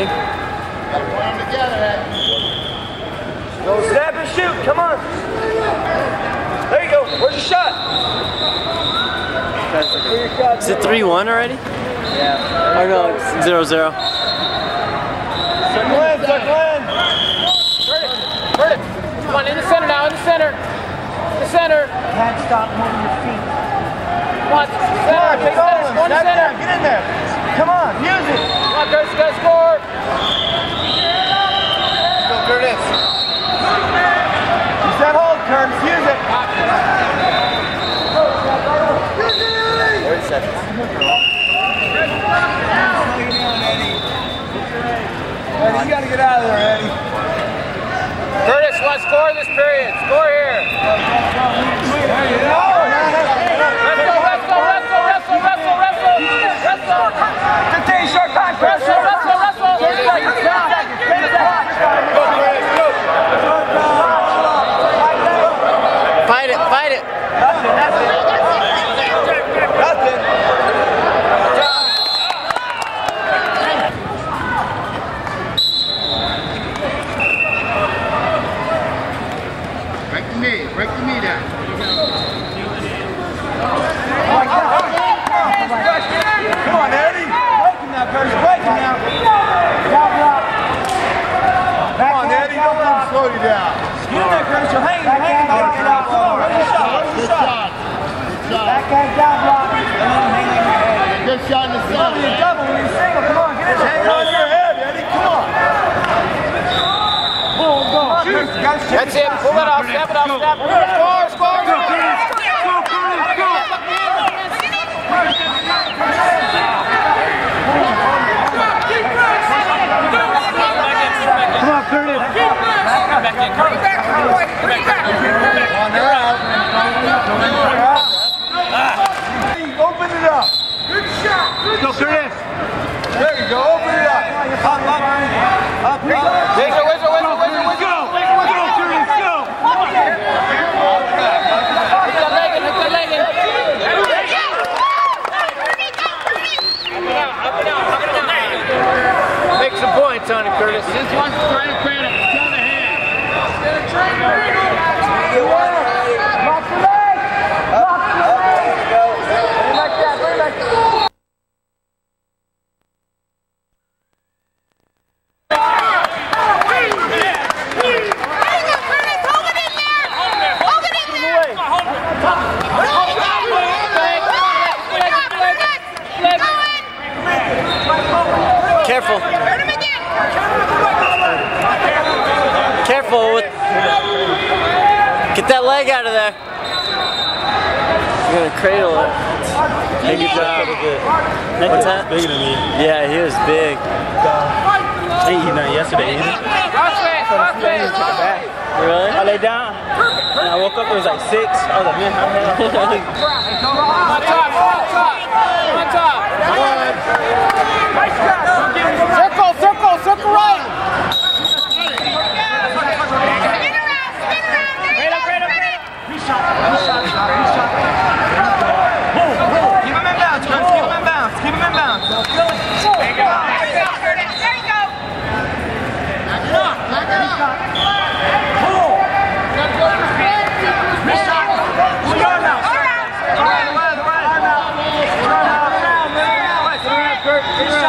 thing. Gotta put them together, Ed. Go snap and shoot, come on. There you go, where's your shot? Is it 3-1 already? Yeah. Or no, it's 0-0. Circle in, circle in. Burn it. Come on, in the center now, in the center. In the center. Can't stop moving your feet. Come on, center, Take all of them, one stack center. down, get in there. Come on, use it. Come on, Curtis, go score. Go, Curtis. Use that hold, Curtis, use it. 30 seconds. Eddie, you gotta get out of there, Eddie. Curtis, let's score this period. Score here. Wrestle. Continue short time, Curtis. Wrestle. 10 seconds. Fight it. That's it. Break the knee down. Come on, Eddie. Breaking now, Curtis. Breaking now. Come on, Eddie. Don't let him slow you down. Get in there, Curtis. You're hanging. Come on, where's your shot? Good shot. Backhand down block. And then hang on your head. Good shot in the Come on, center. you're double. When you're single, come on, get in there. Hang on your head, Eddie. Come on. Come on, Curtis. You gotta shoot. That's it. Pull it off. Snap it off. Score. Come on, Curtis. Open it up. Good shot. Go, Curtis. There you go. Open it up. Up. Whistle. Go, Curtis. Go. Hit the leg in. Make some points on it, Curtis. This one's trying to credit. It's on the head. Lock the leg. Lock the leg. Bring like that. Bring like that. Careful. Careful with. Get that leg out of there. You're gonna cradle it. Hey, good job. What's that? Bigger than me. Yeah, he was big. I ain't eating that yesterday either. Really? I lay down and I woke up, it was like 6. I was like, man, how the hell? On top. Circle right. Keep him in bounds, Curtis. Keep him in bounds. Keep him in bounds. There you go. Right.